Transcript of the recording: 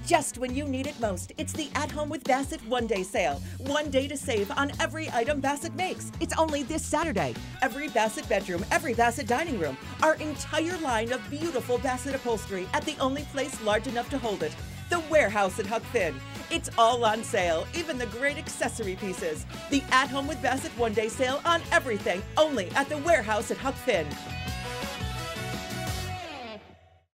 Just when you need it most, it's the At Home with Bassett one-day sale. 1 day to save on every item Bassett makes. It's only this Saturday. Every Bassett bedroom, every Bassett dining room. Our entire line of beautiful Bassett upholstery at the only place large enough to hold it. The Warehouse at Huck Finn. It's all on sale, even the great accessory pieces. The At Home with Bassett one-day sale on everything, only at the Warehouse at Huck Finn.